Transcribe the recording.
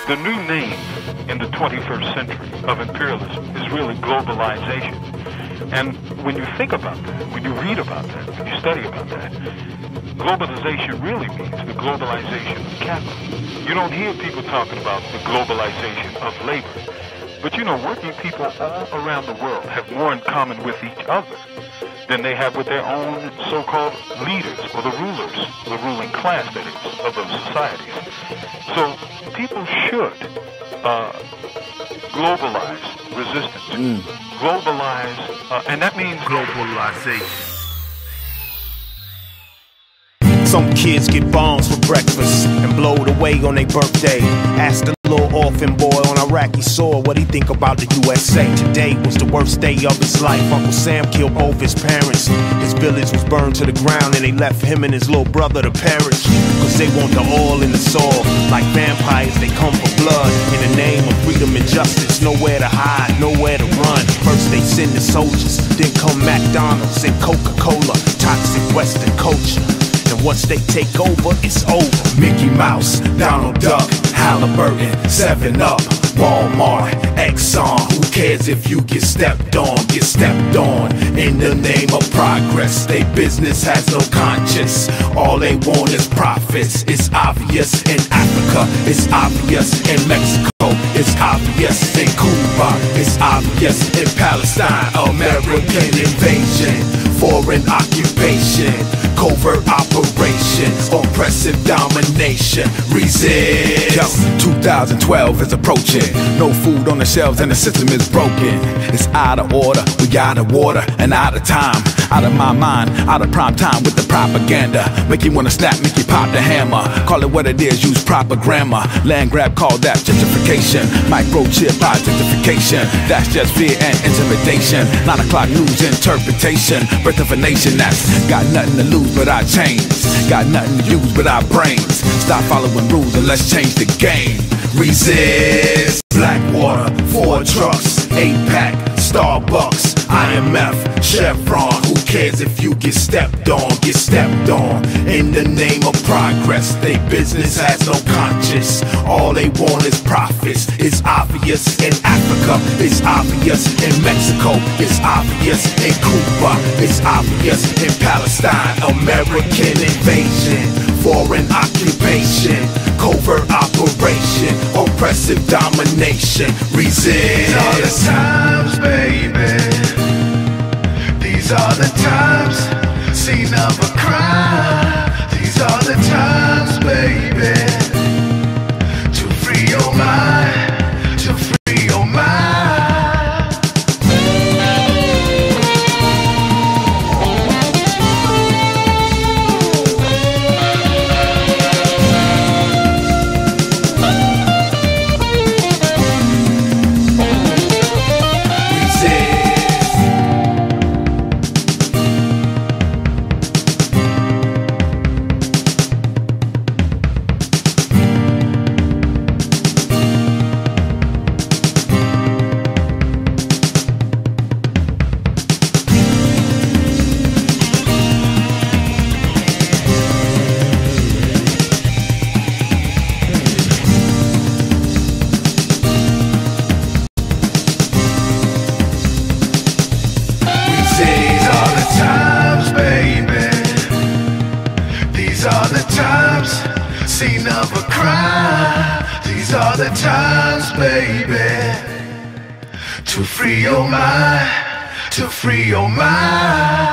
The new name in the 21st century of imperialism is really globalization. And when you think about that, when you read about that, when you study about that, globalization really means the globalization of capital. You don't hear people talking about the globalization of labor. But you know, working people all around the world have more in common with each other than they have with their own so-called leaders or the rulers, the ruling class, that is, of those societies. So people should globalize resistance, globalize, and that means globalization. Some kids get bombs for breakfast and blowed away on their birthday. Ask the little orphan boy on Iraqi soil what he think about the USA. Today was the worst day of his life. Uncle Sam killed both his parents. His village was burned to the ground and they left him and his little brother to perish. Cause they want the oil in the soil. Like vampires, they come for blood. In the name of freedom and justice, nowhere to hide, nowhere to run. First they send the soldiers, then come McDonald's and Coca-Cola. Toxic Western culture. And once they take over, it's over. Mickey Mouse, Donald Duck, Halliburton, 7-Up, Walmart, Exxon. Who cares if you get stepped on? Get stepped on in the name of progress. They business has no conscience. All they want is profits. It's obvious in Africa. It's obvious in Mexico. It's obvious in Cuba. It's obvious in Palestine. American invasion, foreign occupation, covert operations, oppressive domination. Resist. Yo, 2012 is approaching. No food on the shelves and the system is broken. It's out of order, we out of water and out of time. Out of my mind, out of prime time with the propaganda. Make you wanna snap, make you pop the hammer. Call it what it is, use proper grammar. Land grab, call that gentrification. Microchip identification. That's just fear and intimidation. 9 o'clock news interpretation. Birth of a nation that's got nothing to lose but our chains. Got nothing to use but our brains. Stop following rules and let's change the game. Resist. Blackwater, 4 trucks, 8-pack, Starbucks, IMF, Chevron. Who cares if you get stepped on? Get stepped on in the name of progress. They business has no conscience. All they want is profits. It's obvious in Africa. It's obvious in Mexico. It's obvious in Cuba. It's obvious in Palestine. American invasion, foreign occupation, covert operation, oppressive domination. Resist. These are the times, baby. These are the times. Scene of a crime. These are the times, baby. To free your mind. To free your mind. Scene of a crime. These are the times, baby. To free your mind. To free your mind.